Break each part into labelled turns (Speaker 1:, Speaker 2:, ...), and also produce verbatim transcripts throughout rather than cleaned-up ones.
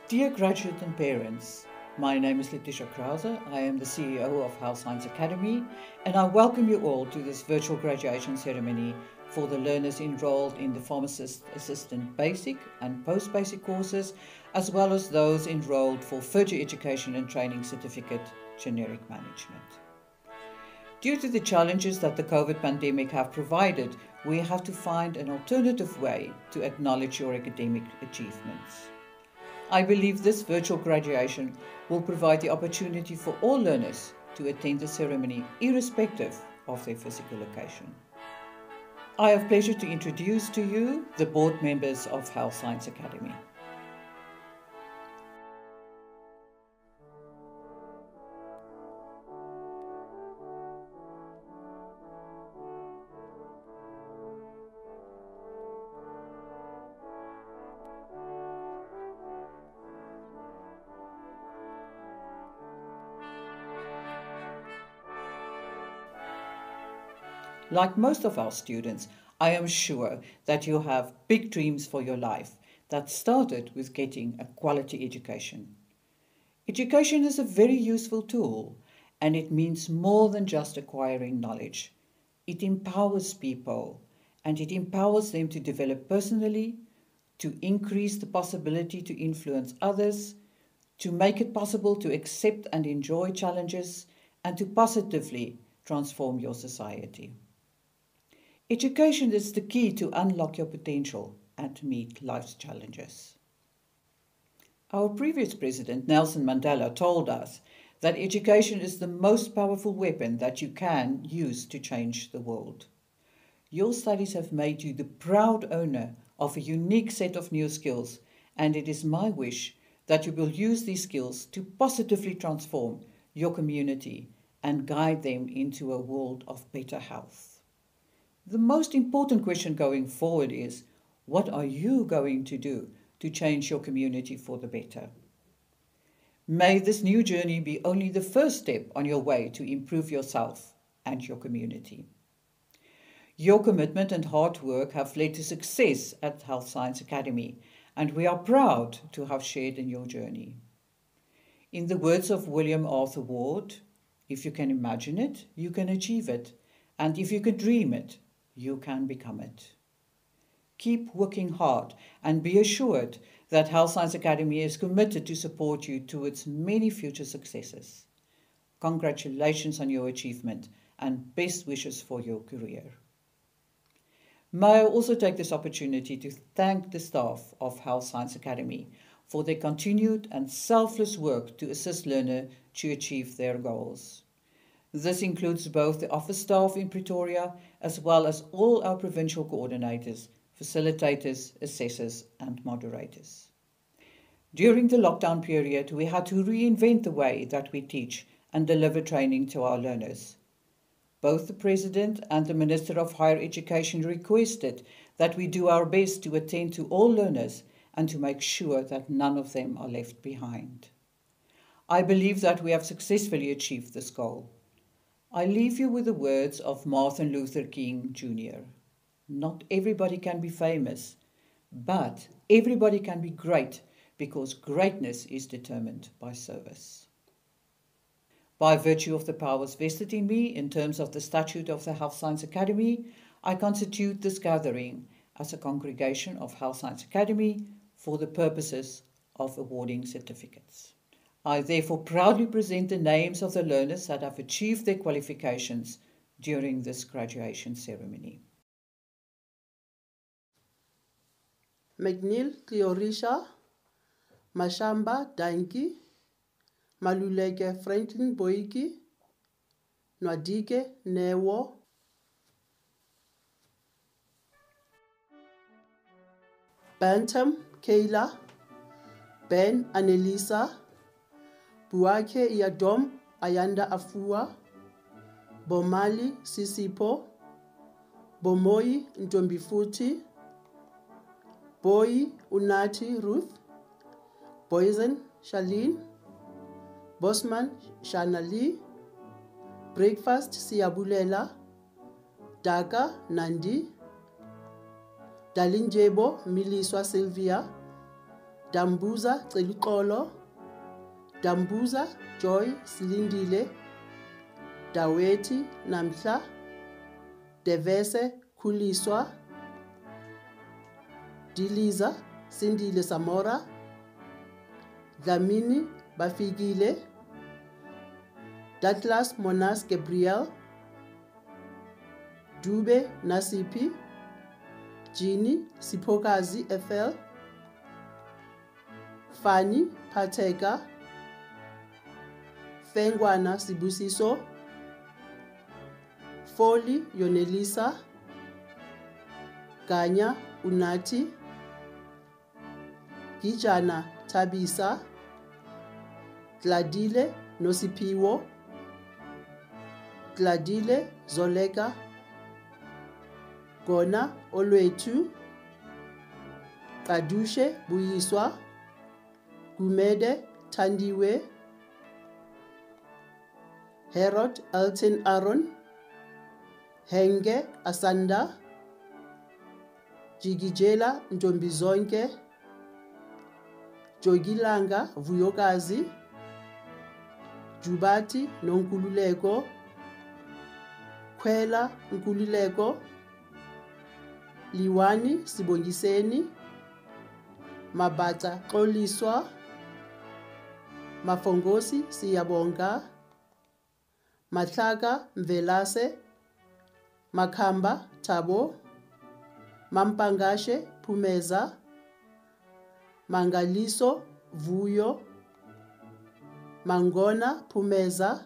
Speaker 1: Dear graduates and parents, my name is Letitia Krause. I am the C E O of Health Science Academy, and I welcome you all to this virtual graduation ceremony for the learners enrolled in the Pharmacist Assistant Basic and Post-Basic courses, as well as those enrolled for Further Education and Training Certificate Generic Management. Due to the challenges that the COVID pandemic have provided, we have to find an alternative way to acknowledge your academic achievements. I believe this virtual graduation will provide the opportunity for all learners to attend the ceremony irrespective of their physical location. I have pleasure to introduce to you the board members of Health Science Academy. Like most of our students, I am sure that you have big dreams for your life that started with getting a quality education. Education is a very useful tool, and it means more than just acquiring knowledge. It empowers people, and it empowers them to develop personally, to increase the possibility to influence others, to make it possible to accept and enjoy challenges, and to positively transform your society. Education is the key to unlock your potential and to meet life's challenges. Our previous president, Nelson Mandela, told us that education is the most powerful weapon that you can use to change the world. Your studies have made you the proud owner of a unique set of new skills, and it is my wish that you will use these skills to positively transform your community and guide them into a world of better health. The most important question going forward is, what are you going to do to change your community for the better? May this new journey be only the first step on your way to improve yourself and your community. Your commitment and hard work have led to success at Health Science Academy, and we are proud to have shared in your journey. In the words of William Arthur Ward, if you can imagine it, you can achieve it, and if you can dream it, you can become it. Keep working hard and be assured that Health Science Academy is committed to support you towards many future successes. Congratulations on your achievement and best wishes for your career. May I also take this opportunity to thank the staff of Health Science Academy for their continued and selfless work to assist learners to achieve their goals. This includes both the office staff in Pretoria as well as all our provincial coordinators, facilitators, assessors and moderators. During the lockdown period, we had to reinvent the way that we teach and deliver training to our learners. Both the President and the Minister of Higher Education requested that we do our best to attend to all learners and to make sure that none of them are left behind. I believe that we have successfully achieved this goal. I leave you with the words of Martin Luther King Junior Not everybody can be famous, but everybody can be great because greatness is determined by service. By virtue of the powers vested in me in terms of the statute of the Health Science Academy, I constitute this gathering as a congregation of Health Science Academy for the purposes of awarding certificates. I therefore proudly present the names of the learners that have achieved their qualifications during this graduation ceremony.
Speaker 2: McNeil Cleorisha, Mashamba Danki, Maluleke Franklin Boiki, Nwadike Newo, Bantam Kayla, Ben Annelisa, Buake Iyadom Ayanda Afua, Bomali Sisipo, Bomoyi Ntombifuthi, Boy Unati Ruth, Boysen Charlene, Bosman Shanali, Breakfast Siyabulela, Daga Nandi, Dalinjebo Miliswa Sylvia, Dambuza Celikolo, Dambuza Joy Silindile, Daweti Namhla, Devese Khuliswa, Diliza Sindile Samora, Dlamini Bafikile, Douglas Monas Gabriel, Dube Nasipi, Jini Sipokazi F L, Fanny Pateka, Fengwana Sibusiso, Foli Yonelisa, Ganya Unati, Gijana Tabisa, Gladile Nosipiwo, Gladile Zoleka, Gona Olwetu, Kadushe Buyiswa, Gumede Tandiwe, Herod Elton Aaron, Henge Asanda, Jigijela Ntombizonke, Jogilanga Vuyokazi, Jubati Nonkululeko, Kwela Nkululeko, Liwani Sibongiseni, Mabata Xoliswa, Mafongosi Siyabonga, Matlaka Mvelase, Makamba Thabo, Mampangashe Phumeza, Mangaliso Vuyo, Mangona Phumeza,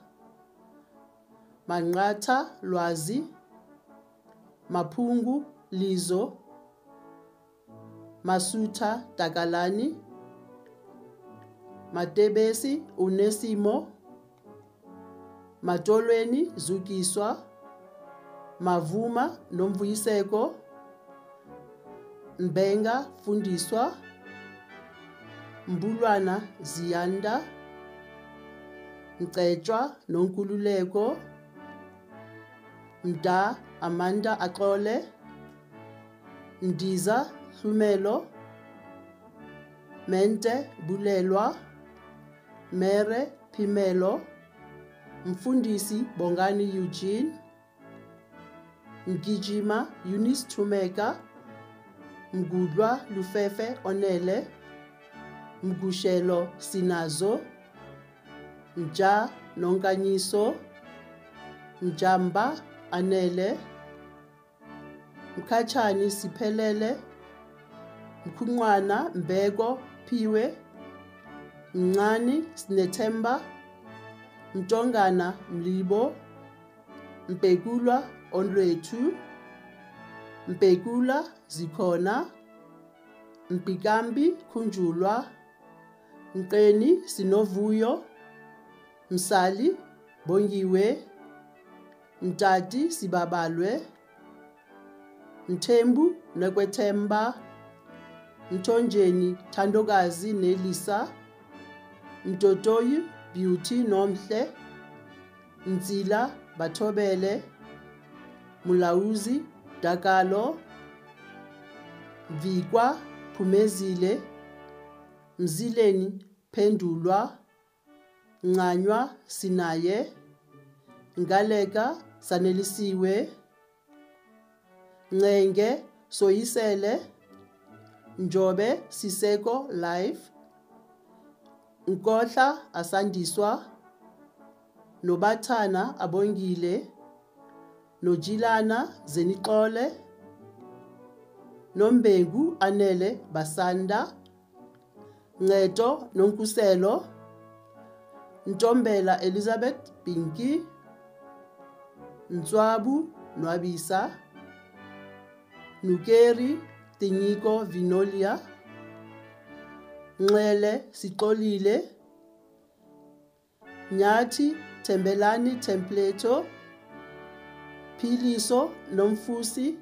Speaker 2: Manqatha Lwazi, Maphungu Lizo, Masuta Takalani, Matebesi Unesimo, Matolweni Zukiswa, Mavuma Nomvuyiseko, Mbenga Fundiswa, Mbulwana Ziyanda, Mcetshwa Nonkululeko, Mda Amanda Akole, Ndiza Hlumelo, Mente Bulelwa, Mere Phimelo, Mfundisi Bongani Eugene, Mgijima Eunice Thumeka, Mgudlwa Lufefe Onele, Mgushelo Sinazo, Mja Nonkanyiso, Mjamba Anele, Mkhatshani Siphelele, Mkhunqwana Mbeko Phiwe, Mncani Sinethemba, Mtongana Mlibo, Mpegulwa Onlwethu, Mpegula Zikhona, Mpikambi Khunjulwa, Mqeni Sinovuyo, Msali Bongiwe, Mtati Sibabalwe, Mthembu Nekwethemba, Mthonjeni Thandokazi Nelisa, Mtotoyi Beauty Nomhle, Mzila Bathobele, Mulauzi Dakalo, Vikwa Phumezile, Mzileni Phendulwa, Ncanywa Sinaye, Ngaleka Sanelisiwe, Ncenge Soyisele, Njobe Siseko Live, Nkohla Asandiswa, Nobathana Abongile, Nojilana Zenixole, Nombengu Anele Basanda, Ncedo Nonkuselo, Ntombela Elizabeth Pinki, Ntswabu Nwabisa, Nukeri Tinyiko Vinolia, Nxele Sixolile, Nyathi Thembelani Templeto, Philiso Nomfusi,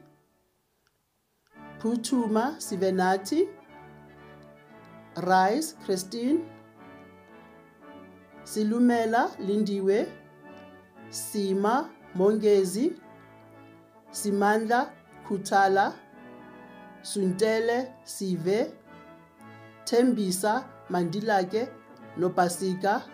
Speaker 2: Phuthuma Sivenati, Rice Christine, Silumela Lindiwe, Sima Mongezi, Simandla Khuthala, Suntele Sive, Thembisa Mandilake noPasika,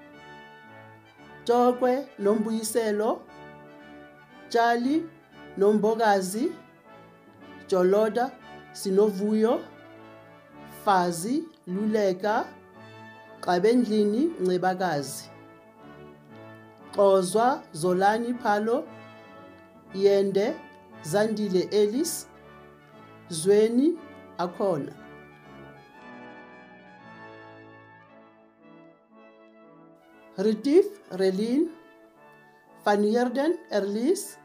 Speaker 2: Tokwe noMbuyiselo, Tshali noMbokazi, Joloda Sinovuyo, Fazi Luleka, Qabendlini Ncebakazi, Xozwa Zolani Phalo, Yende Zandile Ellis, Zweni Akhona. Retief Relin, Van Heerden Erlies,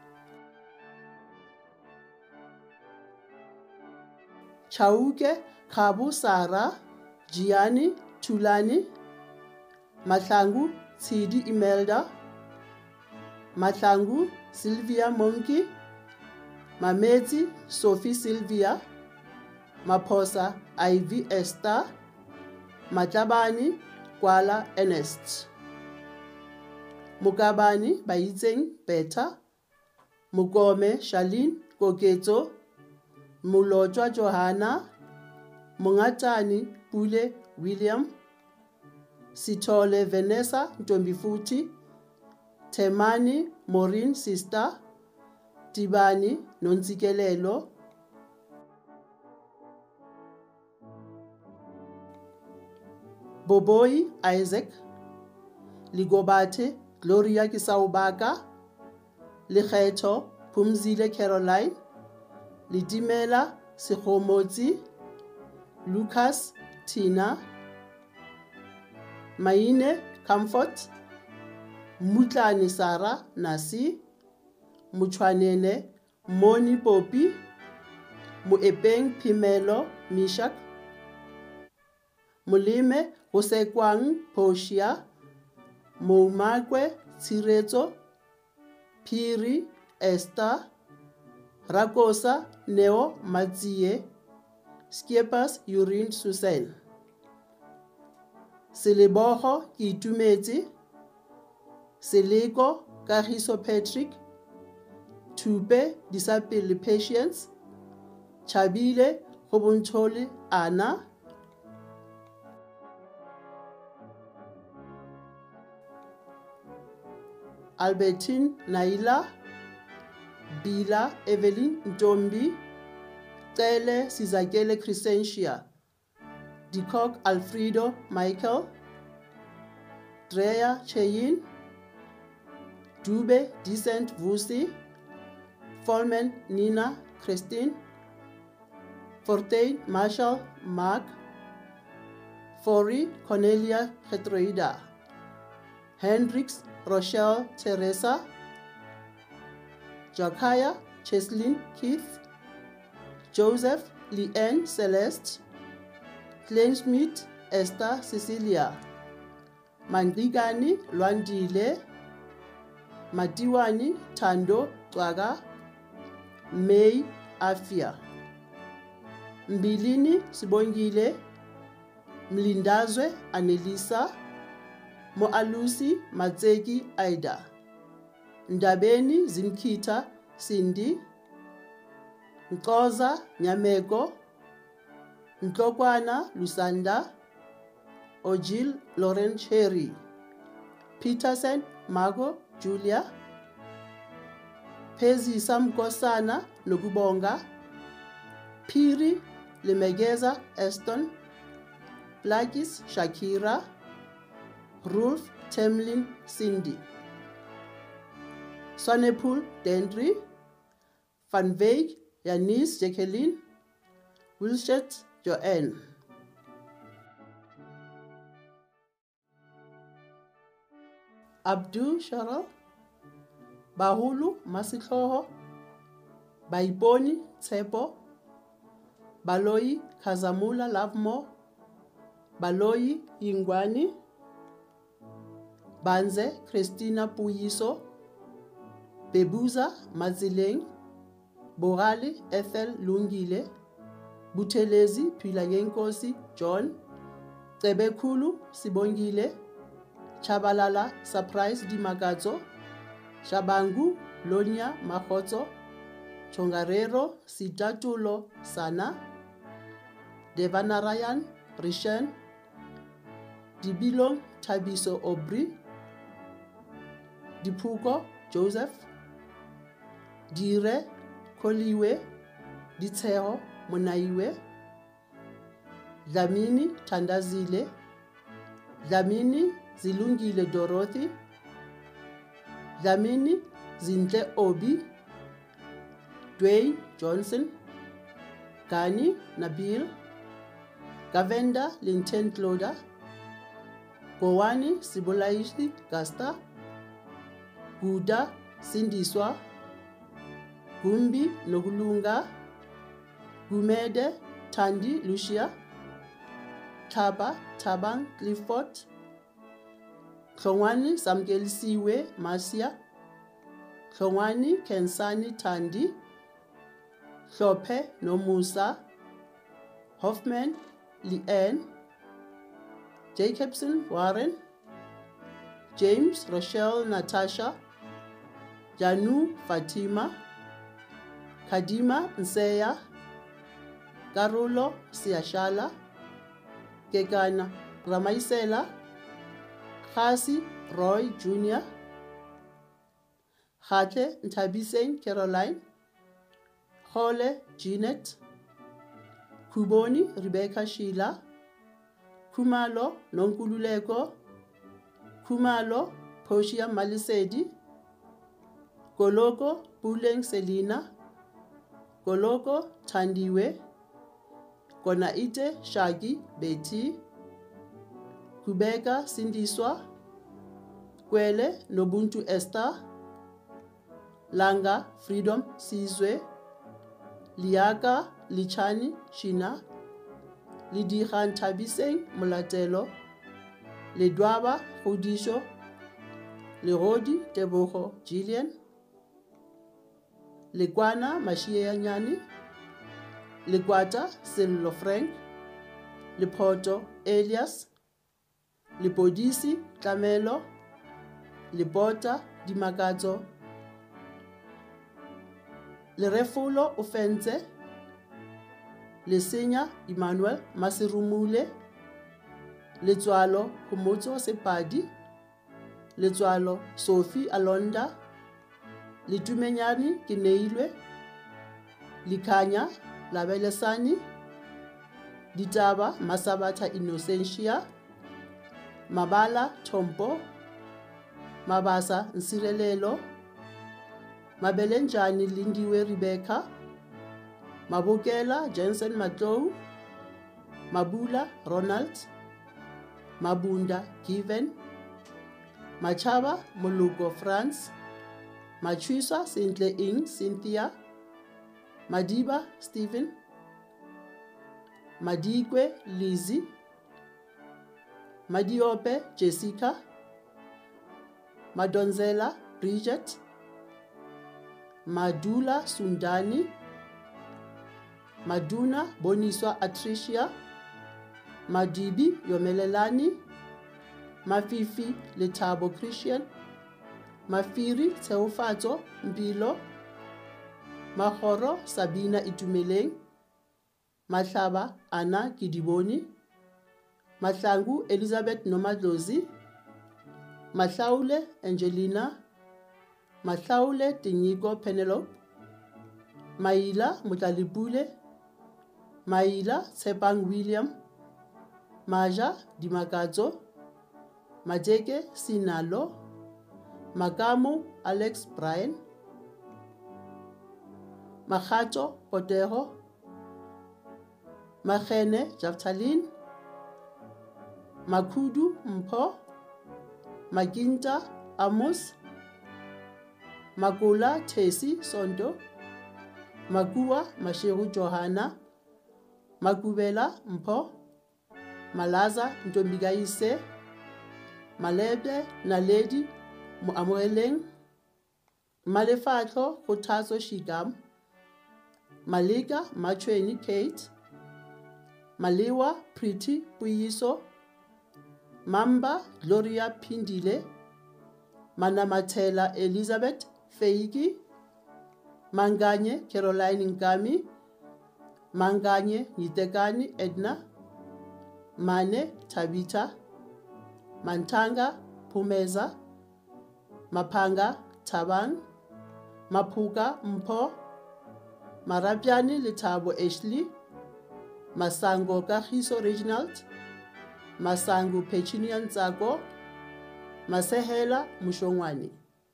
Speaker 2: Chauke Khabu Sara, Gianni Tulani, Mahlangu Tshidi Imelda, Mahlangu Sylvia Monkey, Mameti Sophie Sylvia, Maphosa Ivy Esther, Matlabani Kwala Ernest, Mukabani Baitseng Beta, Mukome Charlene Koketso, Mulotwa Johanna, Mungatani Pule William, Sithole Vanessa Ntombifuthi, Temani Maureen Sister, Tibani Nontsikelelo, Boboi Isaac, Ligobate Gloria Kisaubaka, Lekgetho Phumzile Caroline, Litimela Sekgomotsi, Lucas Tina, Maine Comfort, Mutlane Sara Nasi, Muchwanene Moni Popi, Muepeng Phimelo Mishak, Moleme Hosekwang Poshia, Moumakwe Tsiretso, Phiri Esther, Rakosa Neo Matsie, Skepas Urine Susan, Selebogo Kitumetse, Seleko Kagiso Patrick, Tupe Disapele Patience, Chabile Hobonchole Anna, Albertine Naila, Bila Evelyn Ntombi, Tele Sizakele Crescentia, Dikok Alfredo Michael, Drea Cheyin, Dube Decent Vusi, Folman Nina Christine, Fortain Marshall Mark, Fori Cornelia Hetroida, Hendricks Rochelle Teresa, Jakaya Cheslin Keith, Joseph Leanne Celeste, Kleinschmidt Esther Cecilia, Mandligani Lwandile, Matiwani Tando Twaga, May Afia, Mbilini Sibongile, Mlindazwe Anelisa, Moalusi Matseki Aida, Ndabeni Zimkhitha Cindy, Nkoza Nyameko, Ntlokwana Lusanda, Ojil Lauren Cherry, Peterson Margo Julia, Phezi Samkosana Nokubonga, Phiri Lemegeza Aston, Blakis Shakira, Rolf Temlin Cindy, Sonnepool Dendry, Van Veek Janice Jacqueline, Wilshet Joanne. Abdu Sharal, Bahulu Masihloho, Baiboni Tsepo, Baloyi Kazamula Lavmo, Baloyi Yingwani, Banze Christina Puyiso, Bebuza Mazileng, Borali Ethel Lungile, Buthelezi Philangenkosi John, Cebekulu Sibongile, Chabalala Surprise Dimakazo, Shabangu Lonia Mahotso, Chongarero Sitatulo Sana, Devanarayan Rishan, Dibilong Tabiso Aubrey, Dipuko Joseph, Dire Koliwe, Diteo Monaiwe, Dlamini Tandazile, Dlamini Zilungile Dorothy, Dlamini Zintle Obi, Dwayne Johnson, Gani Nabil, Gavenda Lintent Loda, Gowani Sibolaishi Gasta, Guda Sindiswa, Gumbi Nogulunga, Gumede Tandi Lucia, Taba Tabang Clifford, Khongwani Samgelisiwe Masia, Khongwani Kensani Tandi, Hlophe Nomusa, Hoffman Leanne, Jacobson Warren, James Rochelle Natasha, Janu Fatima, Kadima Nseya, Karulo Siashala, Kekana Ramaisela, Khasi Roy Junior, Khate Ntabiseng Caroline, Khole Jeanette, Kuboni Rebecca Sheila, Kumalo Nonkululeko, Kumalo Poshia Malisedi, Goloko Buleng Selina, Goloko Tandiwe, Konaite Shagi Betty, Kubeka Sindiswa, Kwele Nobuntu Esther, Langa Freedom Sizwe, Liaka Lichani Shina, Lidihan Tabiseng Mulatelo, Ledwaba Hodisho, Lerodi Teboho Jillian, Lekwana Mashia Nyani, Lekwata Sillo Frank, Lepoto Elias, Lepodisi Tlamelo, Lepota Dimakato, Lerefulo Ofense, Lesenya Emmanuel Masirumule, Letswalo Humotso Sepadi, Letswalo Sophie Alonda, Litumenyani Kineilwe, Likanya Labelesani, Ditaba Masabata Innocentia, Mabala Tompo, Mabasa Nsirelelo, Mabelenjani Lindiwe Rebecca, Mabukela Jensen Matou, Mabula Ronald, Mabunda Given, Machaba Molugo France, Machuisa Sintle Ing Cynthia, Madiba Stephen, Madigwe Lizzie, Madiope Jessica, Madonzela Bridget, Madula Sundani, Maduna Boniswa Atricia, Madibi Yomelelani, Mafifi Letabo Christian, Mafiri Teofato Mbilo, Mahoro Sabina Itumeleng, Mahlaba Anna Kidiboni, Mahlangu Elizabeth Nomadlozi, Mahlaule Angelina, Mahlaule Tinyigo Penelope, Maila Mutalibule, Maila Tsepang William, Maja Dimakazo, Majeke Sinalo, Magamu Alex Brian, Mahato Potero, Mahene Jaftalin, Makudu Mpo, Maginta Amos, Magula Tesi Sondo, Magua Mashiru Johanna, Magubela Mpo, Malaza Ntombigaise, Malebe Naledi Muamoeleng, Malefatlo Kotazo Shigam, Malika Machweni Kate, Maliwa Pretty Puyiso, Mamba Gloria Pindile, Manamatela Elizabeth Feigi, Manganye Caroline Ngami, Manganye Nitegani Edna, Mane Tabita, Mantanga Pumeza, Mapanga Tabang, Mapuka Mpo, Marapiani Letabo Ashley, Masango Kahiso Reginald, Masangu Pechinian Zago, Masehela Mushongwani,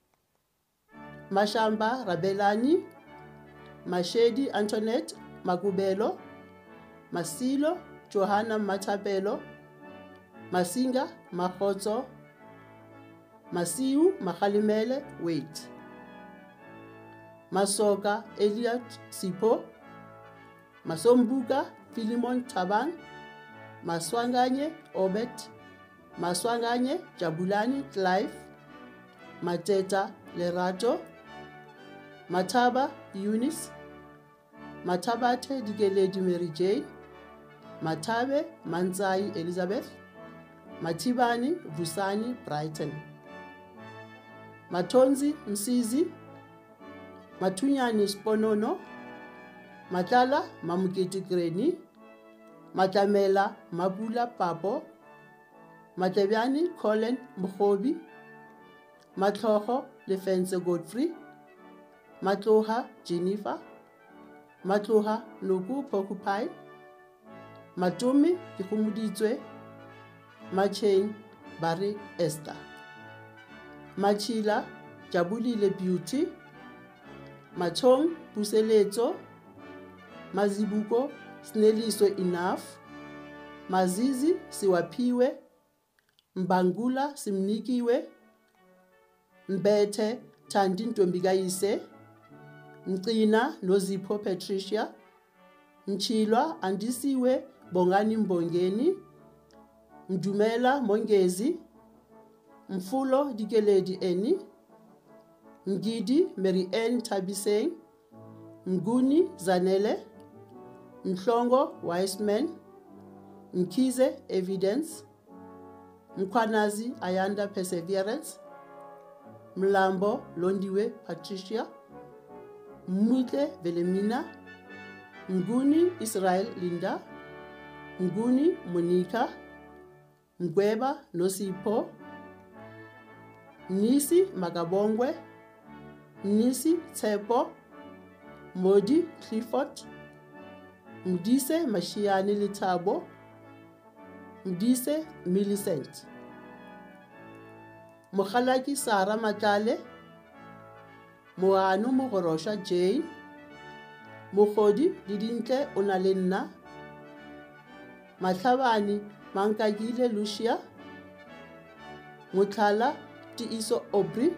Speaker 2: Mashamba Rabelani, Mashedi Antoinette Magubelo, Masilo Johanna Matabelo, Masinga Mahozo, Masiu Mahalimele Wait, Masoka Eliot Sipo, Masombuka Philemon Taban, Maswanganye Obet, Maswanganye Jabulani Clive, Mateta Lerato, Mataba Eunice, Matabate Digeledi Mary Jane, Matabe Manzai Elizabeth, Matibani Vusani Brighton, Matonzi Msizi, Matunyani Sponono, Matala Mamuketi Greni, Matamela Mabula Papo, Matabiani Colin Mukhobi, Matloho Lefense Godfrey, Matloha Jennifer, Matloha Nuku Pokupai, Matumi Kikumudizwe, Machain Barry Esther, Machila Jabulile Beauty, Machong Puseleto, Mazibuko Sneliso Enough, Mazizi Siwapiwe, Mbangula Simnikiwe, Mbete Tandin Tombigayise, Mtina Nozipho Patricia, Mchilwa Andisiwe Bongani Mbongeni, Mdumela Mongezi, Mfulo Dikeledi Eni, Ngidi Mary Ann Tabiseng, Nguni Zanele, Mhlongo Wiseman, Mkize Evidence, Mkwanazi Ayanda Perseverance, Mlambo Londiwe Patricia, Mwite Velemina, Nguni Israel Linda, Nguni Monica, Ngweba Nosipo, Nisi Magabongwe, Nisi Tsepo, Modi Clifford, Mdise Mashiani Litabo, Mdise Millicent, Mokhalaki Sara Matale, Moano Mogorosha Jane, Mokhodi Didinte Onalena, Mathabani Mankagile Lucia, Mutala Tiiso Obri,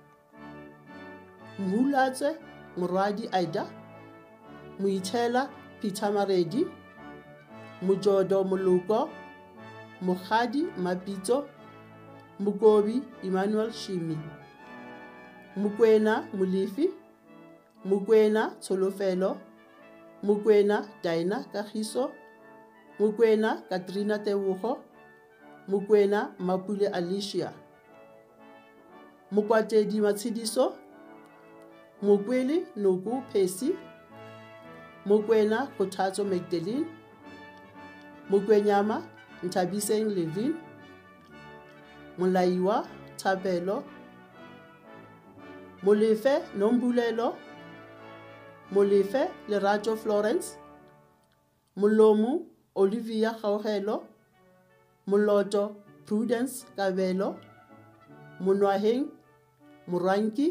Speaker 2: Mulatse Muradi Aida, Muitela Peter Maredi, Mujodo Muluko, Mukhadi Mapito, Mugobi Emmanuel Shimi, Mukwena Mulifi, Mukwena Tsolofelo, Mukwena Daina Kahiso, Mukwena Katrina Tewuho, Mukwena Mapule Alicia, Mukwatedi Matsidiso, Mukweli Nugu Pesi, Mukwena Kotato Magdalene, Mukwenyama Ntabiseng Levin, Mulaiwa Tabelo, Molefe Nombulelo, Molefe Lerato Florence, Mulomu Olivia Khauhelo, Muloto Prudence Kabelo, Munwaheng Muranki,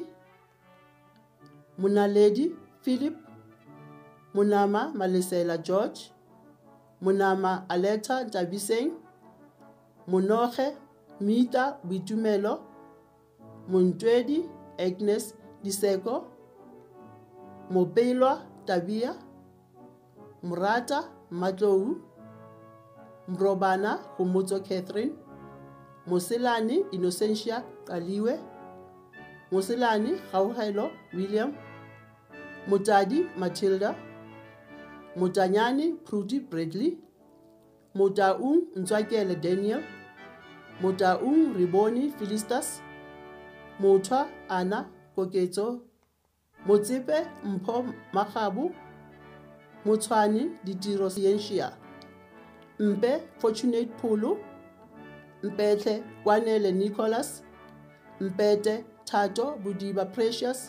Speaker 2: Munaledi Philip, Munama Malesela George, Munama Aleta Tabiseng, Munoche Mita Bitumelo, Muntwedi Agnes Diseko, Mobelwa Tabia, Murata Matlou, Mrobana Humutso Catherine, Musilani Innocentia Kaliwe, Musilani Khauhelo William, Mutadi Matilda, Mutanyani Prudy Bradley, Mutaung Nzwakele Daniel, Mutaung Riboni Philistas, Muta Anna Koketo, Motsipe Mpho Makhabu, Mutshwani Ditiro Sientia, Mpe Fortunate Pulu, Mpete Kwanele Nicholas, Mpete Tato Budiba Precious,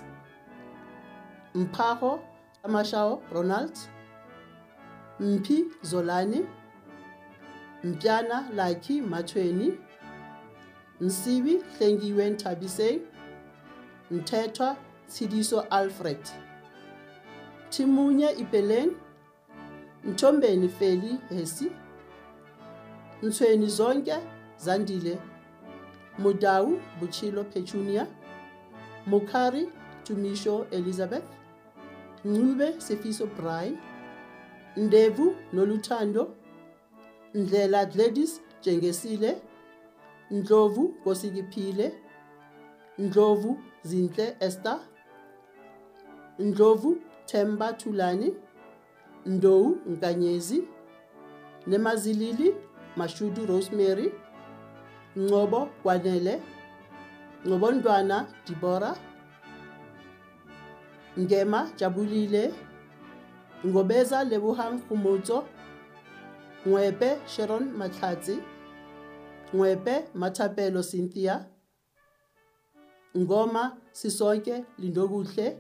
Speaker 2: Mpaho Amashao Ronald, Mpi Zolani, Mpiana Laki Matweni, Nsibi Thengiwen Tabise, Mtetwa Sidiso Alfred, Timunye Ipelen, Ntombeni Feli Hesi, Nsweni Zonke Zandile, Mudau Buchilo Petunia, Mukari Tumisho Elizabeth, Ngube Sefiso Brian, Ndevu Nolutando, Ndlela Gladys Jengesile, Ndlovu Kosigiphile, Ndlovu Zinhle Esther, Ndlovu Themba Thulani, Ndou Nkanyezi, Nemazilili Mashudu Rosemary, Ngobo Kwanele, Ngobondwana Dibora, Ngema Jabulile, Ngobeza Lebuhang Khumotso, Ngwepe Sharon Matlatsi, Ngwepe Mathapelo Cynthia, Ngoma Sisoke Lindokuhle,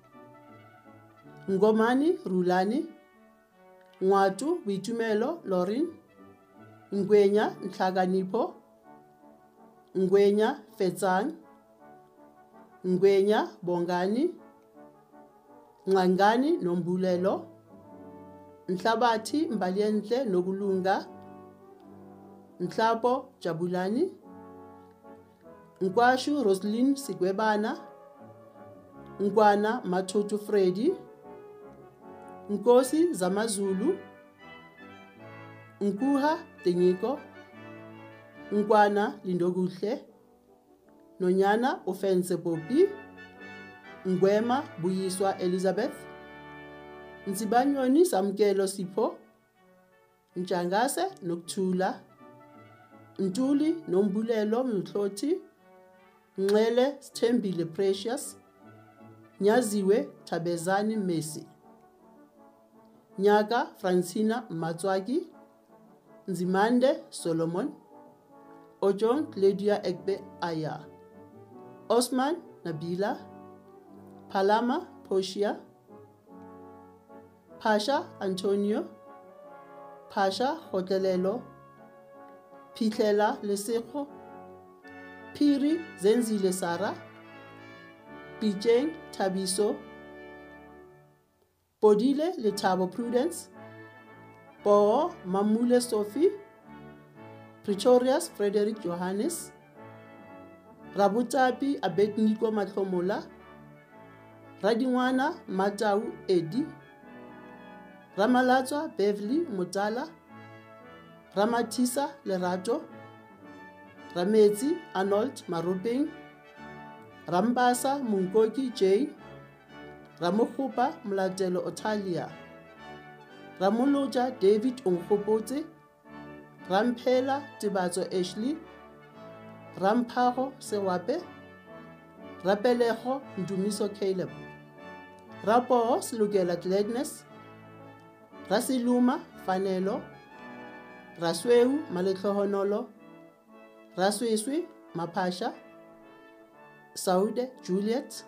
Speaker 2: Ngomani Rulani, Ngwatu Bitumelo Lorin, Ngwenya Nhlakanipho, Ngwenya Fetsang, Ngwenya Bongani, Ngangani Nombulelo, Nhlabathi Mbalienhle Nokulunga, Nhlapo Jabulani, Nkwashu Roslyn Sigwebana, Nkwana Mathutu Freddy, Nkosi Zamazulu, Nkuha Tenyiko, Nkwana Lindokuhle, Nonyana Ofense Bobi, Ngwema Buyiswa Elizabeth, Nsibanyoni Samkelo Sipho, Njangase Nokuthula, Ntuli Nombulelo Mhloti, Ngcele Sthembile Precious, Nyaziwe Thabezani Messi, Nyaka Francina Matswaki, Nzimande Solomon, Ojong Claudia Egbe Aya, Osman Nabila, Palama Poshia, Pasha Antonio, Pasha Hotelelo, Pitlela Lesego, Piri Zenzile Sara, Bijeng Tabiso, Bodile Letabo Prudence, Bo Mamule Sophie, Pretorius Frederick Johannes, Rabutapi Abednego Matlomola, Radingwana Matau Edi, Ramalatswa Beverly Mutala, Ramatisa Lerato, Ramezi Arnold Maruping, Rambasa Mungoki J, Ramokupa Mlatelo Otalia, Ramuluja David Unghopote, Rampela Tibazo Ashley, Rampaho Sewape, Rapeleho Ndumiso Caleb, Rapo Slugela Gladness, Rasiluma Fanelo, Rasweu Maleklohonolo, Raswiswi Mapasha, Saude Juliet,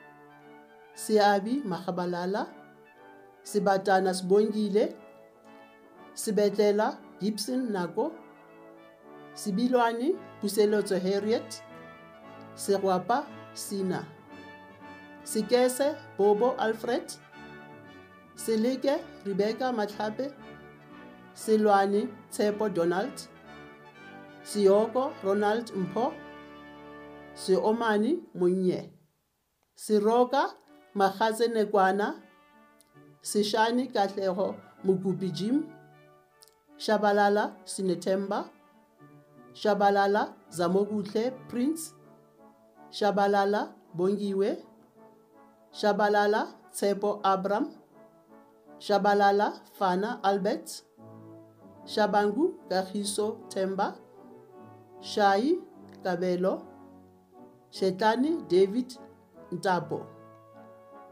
Speaker 2: Siabi Mahabalala, Sibatana Sbongile, Sibetela Gibson Nago, Sibilwani Puseloto Harriet, Serwapa Sina, Sikese Bobo Alfred, Silike Rebecca Matlape, Silwani Tsepo Donald, Sioko Ronald Mpo, Siomani Munye, Siroka Mahazenekwana, Sishani Katleho Mugubi Jim, Shabalala Sinetemba, Shabalala Zamogutle Prince, Shabalala Bongiwe, Shabalala Tsepo Abram, Shabalala Fana Albert, Shabangu Gahiso Temba, Shai Kabelo, Shetani David Ntabo,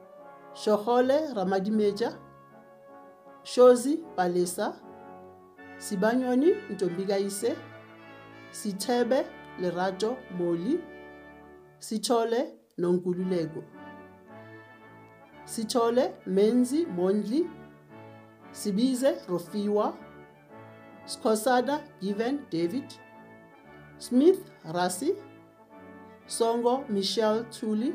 Speaker 2: Shohole Ramadimeja, Shozi Palesa, Sibanyoni Ntombikayise, Sithebe Lerato Moli, Sithole Nonkululeko, Sithole Menzi Mondli, Sibize Rofiwa, Skosada Given David, Smith Rasi, Songo Michelle Tuli,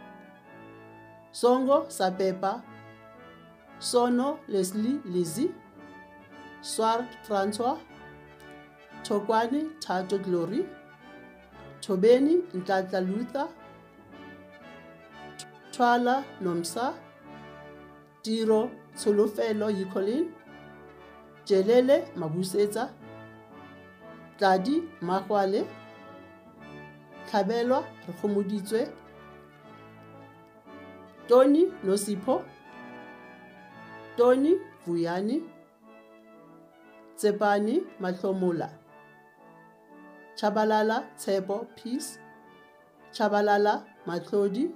Speaker 2: Songo Sapepa, Sono Leslie Lizzie, Swart Francois, Tokwani Tato Glory, Tobeni Ntata Luther, Twala Nomsa, Tiro Tsolofelo Yikolin, Jelele Mabuseta, Tladi Mahwale, Tlhabelwa Rekgomoditswe, Tony Nosipho, Tony Vuyani, Tsepani Mahlomola, Chabalala Tshepo Peace, Chabalala Matlodi,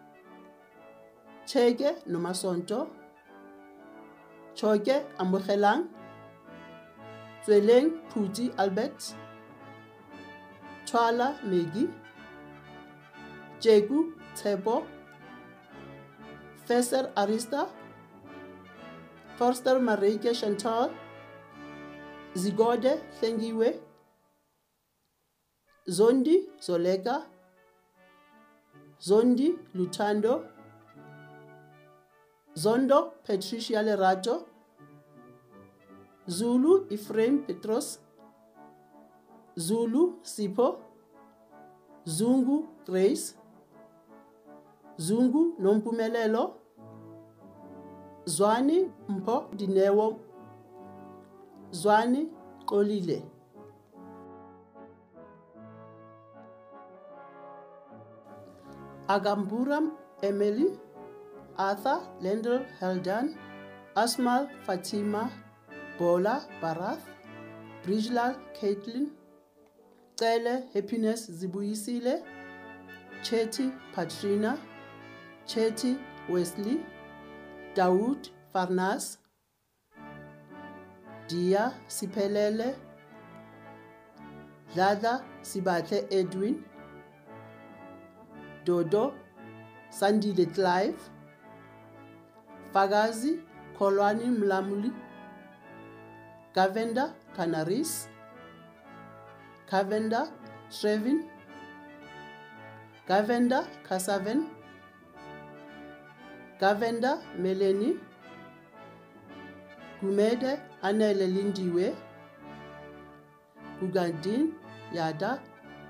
Speaker 2: Cheke Nomasonto, Choke Amogelang, Tsweleng Phuti Albert, Twala Megi, Jeku Tshepo, Feser Arista, Forster Marike Chantal, Zigode Hlengiwe, Zondi Zoleka, Zondi Lutando, Zondo Patricia Lerato, Zulu Ephraim Petros, Zulu Sipho, Zungu Grace, Zungu Nompumelelo, Zwani Mpo Dinewo, Zwani Kolile. Agamburam Emily, Arthur Lendl Heldan, Asmal Fatima Bola Barath, Brijlal Caitlin, Cele Happiness Zibuyisile, Chetty Patrina, Chetty Wesley, Dawood Farnas, Dia Sipelele, Dada Sibatle Edwin, Dodo Sandile Clive, Fagazi Kolwani Mlamuli, Gavenda Canaris, Gavenda Shrevin, Gavenda Kasaven, Gavenda Melanie, Gumede Anele Lindiwe, Gugandin Yada,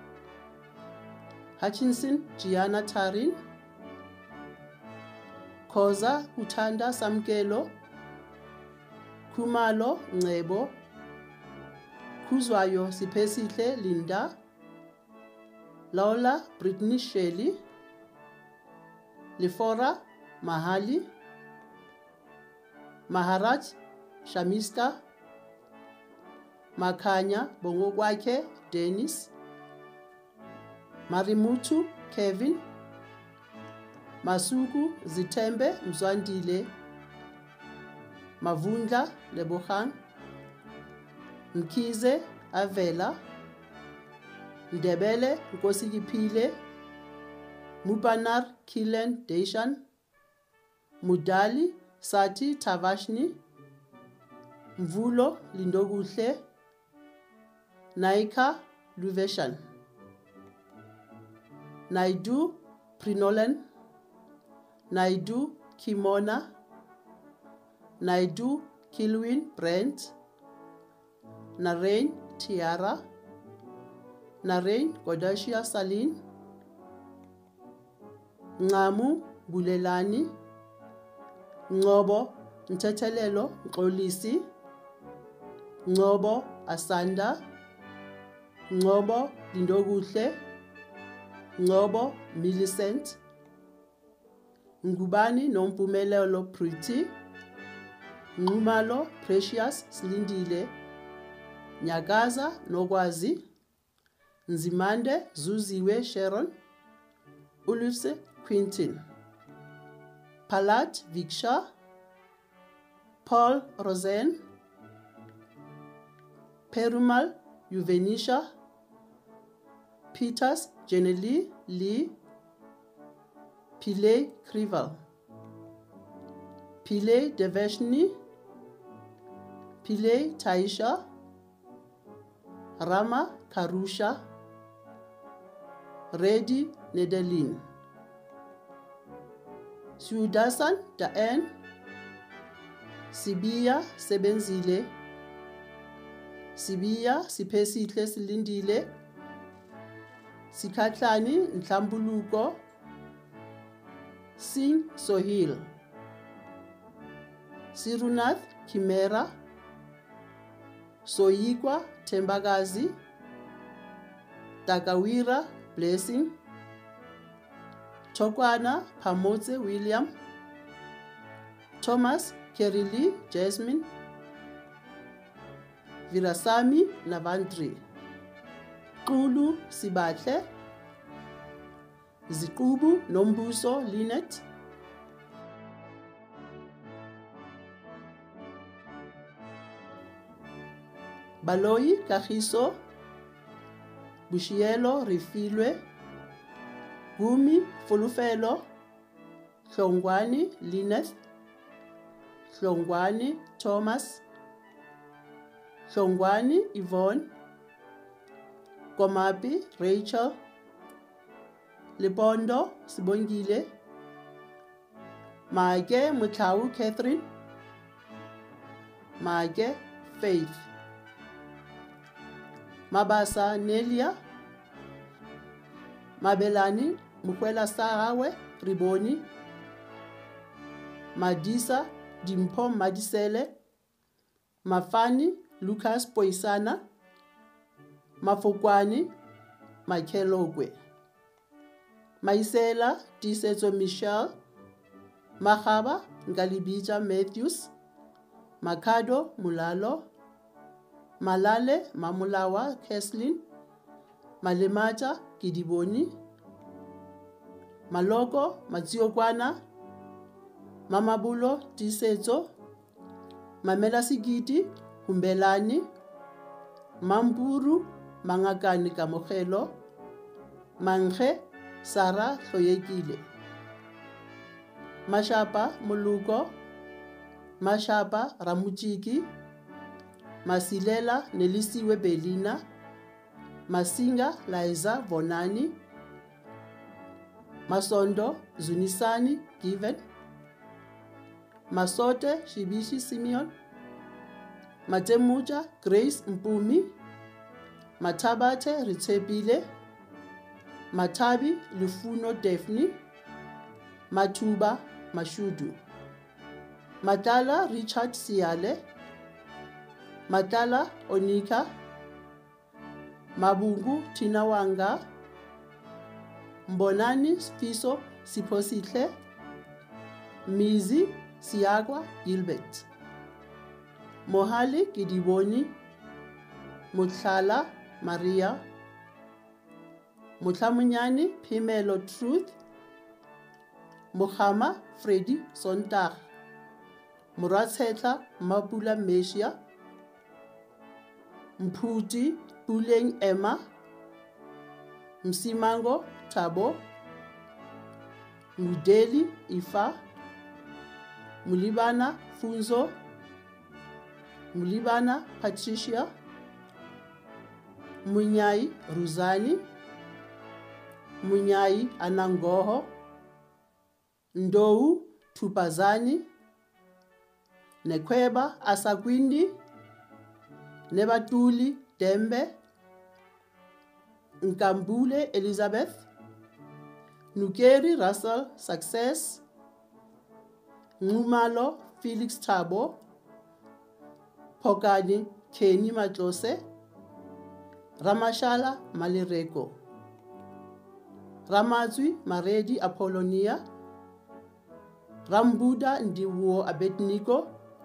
Speaker 2: Hutchinson Gianna Tarin, Koza Utanda Samkelo, Kumalo Ngebo, Kuzwayo Sipesihle Linda, Lola Brittany Shelley, Lifora Mahali, Maharaj Shamiska, Makanya Bongokwake Dennis, Marimutu Kevin, Masuku Zitembe Mzwandile, Mavundla Lebogang, Mkize Avela, Ndebele Nkosikiphile, Mupanar Kilen Deshan, Mudali Sati Tavashni, Mvulo Lindoguhle, Naika Luveshan, Naidu Prinolen, Naidu Kimona, Naidu Kilwin Brent, Narain Tiara, Narain Godashia Saline, Ngamu Bulelani, Ngobo Ntethelelo Xolisi, Ngobo Asanda, Ngobo Lindoguhle, Ngobo Millicent, Ngubani Nompumelelo Pretty, Ngumalo Precious Slindile, Nyagaza Nogwazi, Nzimande Zuziwe Sharon, Uluse Quintin, Palat Viksha, Paul Rosen, Perumal Juvenisha, Peters Jenely Lee, Pillay Krival, Pillay Deveshni, Pillay Taisha, Rama Karusha, Reddy Nedelin, Sudasan Daen, Sibiya Sebenzile, Sibiya Siphesihle Silindile, Sikhatlani Nhlambuluko, Singh Sohil, Sirunath Kimera, Soyikwa Tembagazi, Takawira Blessing, Tokwana Pamotse William, Thomas Kerili Jasmine, Virasami Navandri, Kulu Sibatle, Zikubu Nombuso Linet, Baloyi Kagiso, Bushielo Rifilwe, Gumi Fulufelo, Hlongwani Lineth, Hlongwani Thomas, Hlongwani Yvonne, Komapi Rachel, Lipondo Sibongile, Maage Mutau Catherine, Maage Faith, Mabasa Nelia, Mabelani Mukwela Sarawe Riboni, Madisa Dimpom Madisele, Mafani Lucas Poisana, Mafokwani Makelogwe, Maisela Tisetso Michelle, Mahaba Ngalibija Matthews, Makado Mulalo, Malale Mamulawa Keslin, Malemata Kidiboni, Maloko Matsiokwana, Mamabulo Tisetso, Mamela Sigiti Humbelani, Mamburu Mangakani Kamogelo, Manghe Sara Hloyekile, Mashapa Muluko, Mashapa Ramuchiki, Masilela Nelisiwe Belina, Masinga Laiza Vonani, Masondo Zunisani Given, Masote Shibishi Simeon, Matemuja Grace Mpumi, Matabate Ritebile, Matabi Lufuno Defni, Matuba Mashudu, Matala Richard Siale, Matala Onika, Mabungu Tinawanga, Mbonani Fiso Sipositle, Mizi Siagwa Gilbert, Mohali Kidiboni, Muthala Maria, Mutlamunyani Pimelo Truth, Mohama Freddy Sontag, Muratsetla Mabula Meshia, Mputi Puleng Emma, Msimango Tabo, Mudeli Ifa, Mulibana Funzo, Mulibana Patricia, Munyai Ruzani, Munyai Anangoho, Ndou Tupazani, Nekweba Asakwindi, Nebatuli Dembe, Nkambule Elizabeth, Nukeri Russell Success, Ngumalo Felix Thabo, Pokani Kenny Matlose, Ramashala Malireko, Ramazwi Maredi Apollonia, Rambuda Ndiwo Abednego,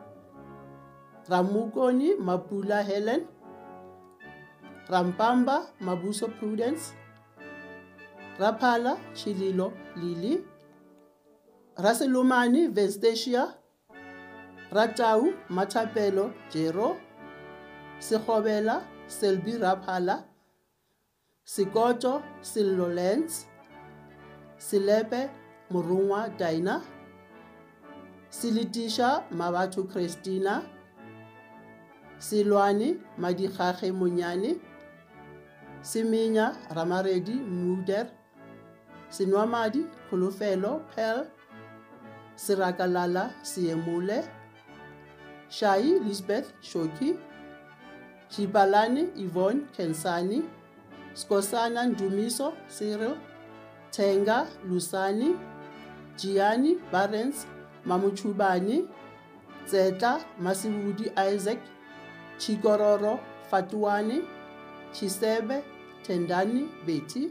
Speaker 2: Ramukoni Mapula Helen, Rampamba Mabuso Prudence, Rapala Chililo Lili, Raselumani Vestasia, Ratau Matapelo Jero, Sekgobela Selby Raphala, Sekoto Sello Lenz, Selepe Morungwa Daina, Silitisha Mabatu Christina, Silwani Madikhache Munyani, Siminya Ramaredi Muder, Sinwamadi Kulufelo Pel, Sirakalala Siemule, Shai Lisbeth Shoki, Chibalani Yvonne Kensani, Skosana Ndumiso Cyril, Tenga Lusani, Gianni Barents Mamuchubani, Zeta Masiwudi Isaac, Chikororo Fatuani, Chisebe Tendani Betty.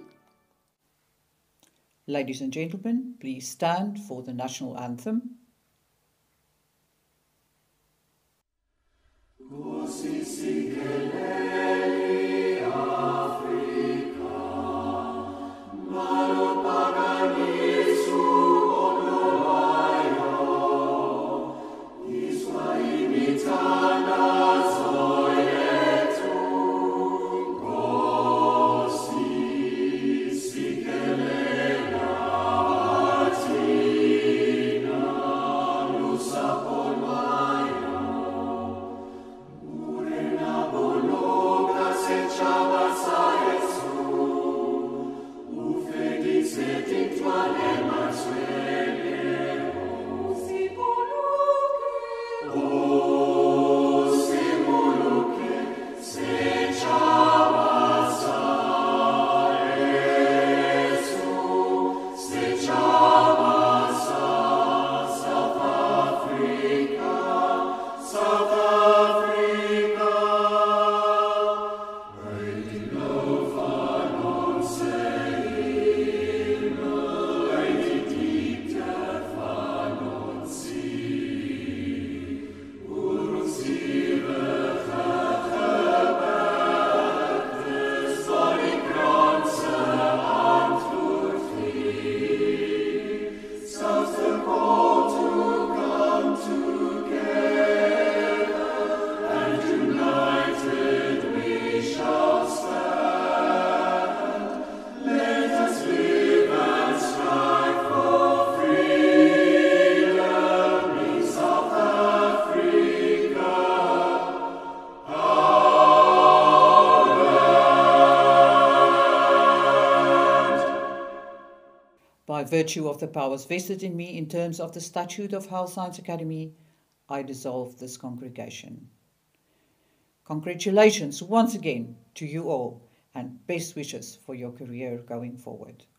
Speaker 1: Ladies and gentlemen, please stand for the national anthem. By virtue of the powers vested in me in terms of the Statute of Health Science Academy, I dissolve this congregation. Congratulations once again to you all and best wishes for your career going forward.